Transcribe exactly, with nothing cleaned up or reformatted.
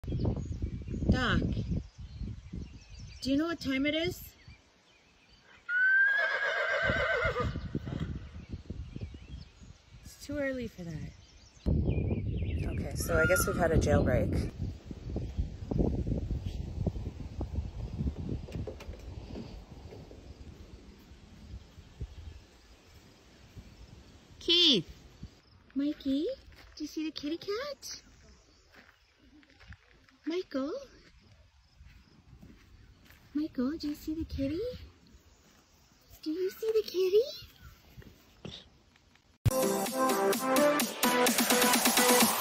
Doc, do you know what time it is? It's too early for that. Okay, so I guess we've had a jailbreak. Keith! Mikey, do you see the kitty cat? Michael? Michael, do you see the kitty? Do you see the kitty?